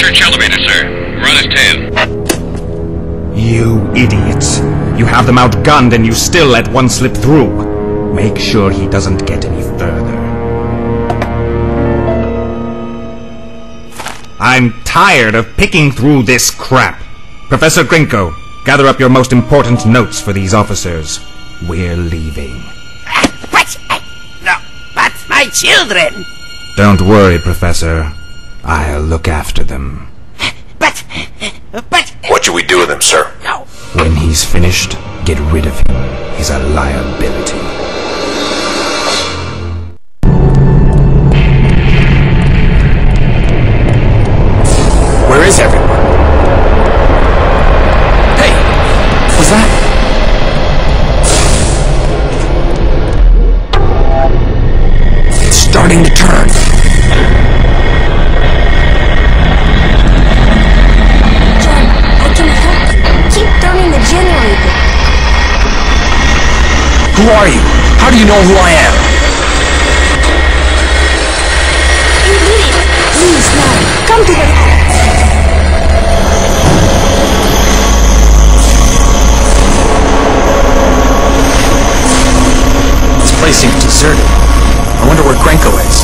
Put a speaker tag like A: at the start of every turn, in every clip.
A: search elevator, sir. We're on his tail.
B: You idiots. You have them outgunned and you still let one slip through. Make sure he doesn't get any further. I'm tired of picking through this crap. Professor Grinko, gather up your most important notes for these officers. We're leaving.
C: No, but my children!
B: Don't worry, Professor. I'll look after them.
C: But...
D: What should we do with him, sir?
C: No.
B: When he's finished, get rid of him. He's a liability.
D: Where is everyone? Hey, what's that? It's starting to turn.
E: John, I can help you. Keep turning the generator.
D: Who are you? How do you know who I am?
E: You did it! Please, now, come to the lab.
D: This place seems deserted. I wonder where Grenko is.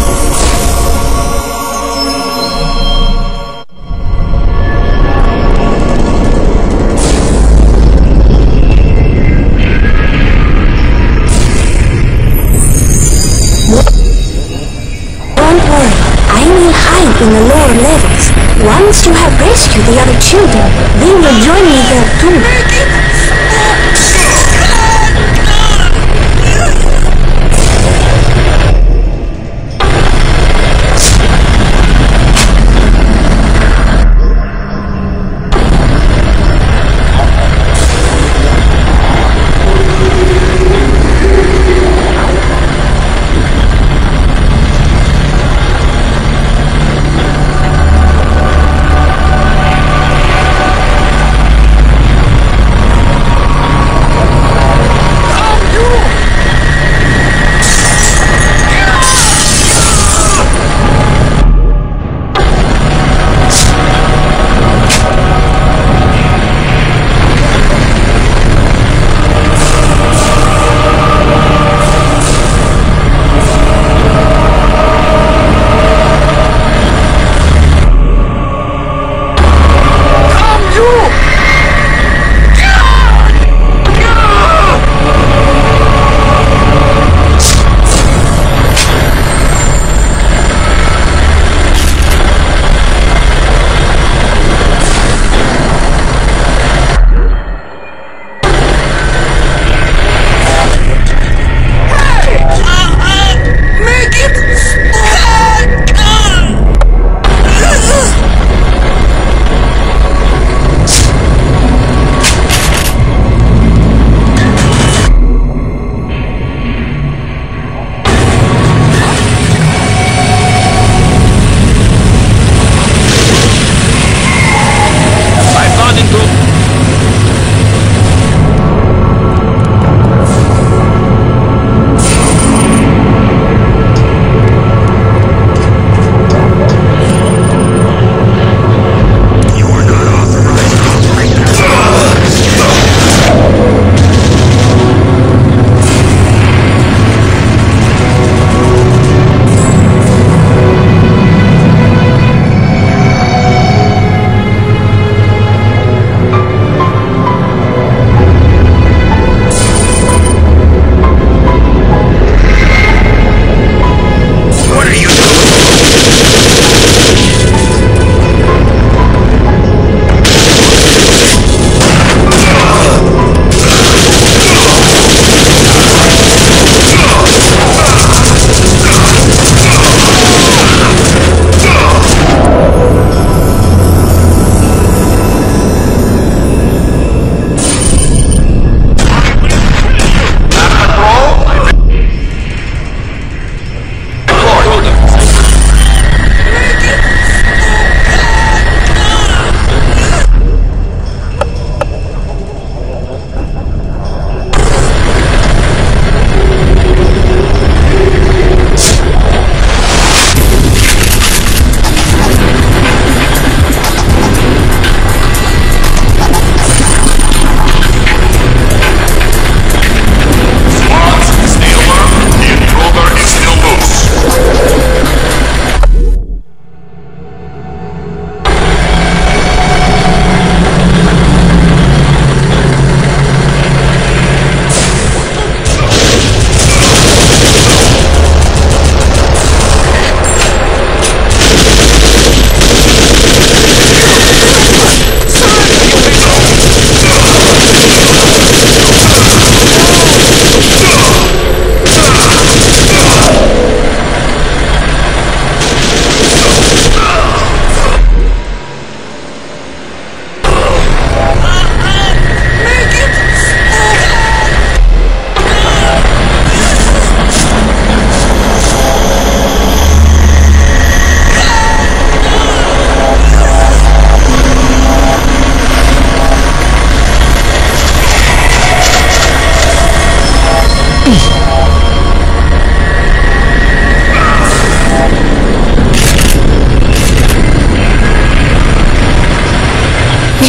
E: Don't worry, I will hide in the lower levels. Once you have rescued the other children, they will join me there too.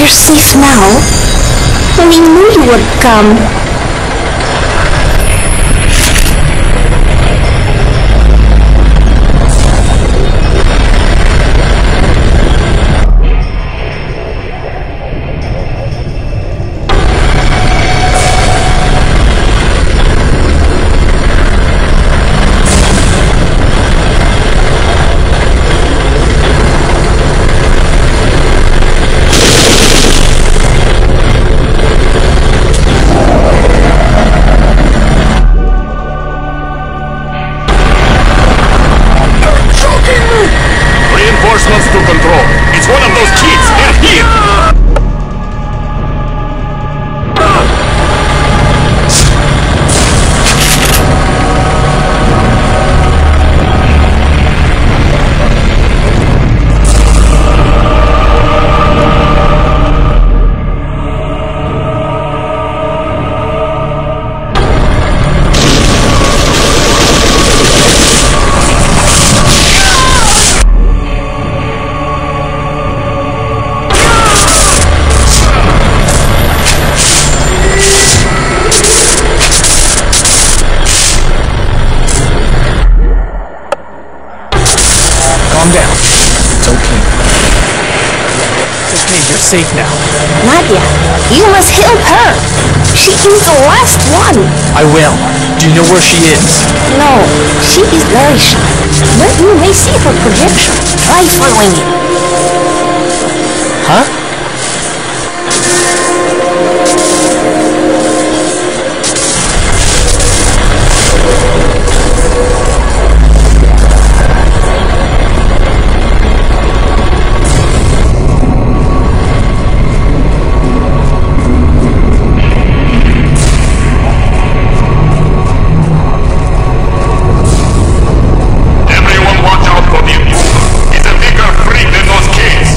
E: You're safe now. We knew you would come.
B: Reinforcements to control. It's one of those kids. They're here.
D: Calm down. It's okay. It's okay, you're safe now.
E: Nadia, you must help her. She is the last one.
D: I will. Do you know where she is?
E: No, she is very shy. But you may see her projection. Try following it.
D: Huh?
B: Everyone watch out for the intruder. He's a bigger freak than those kids.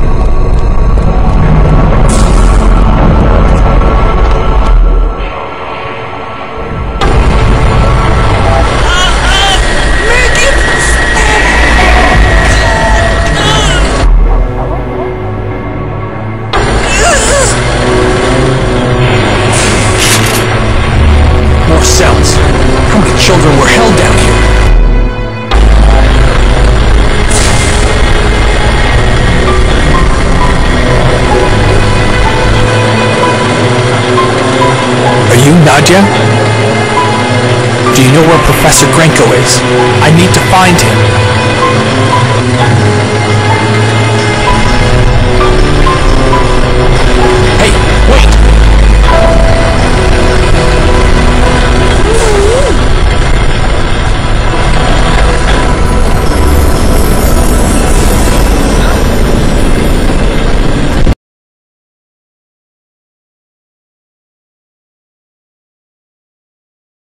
D: More cells. How many children were held down here? Are you Nadia? Do you know where Professor Grenko is? I need to find him.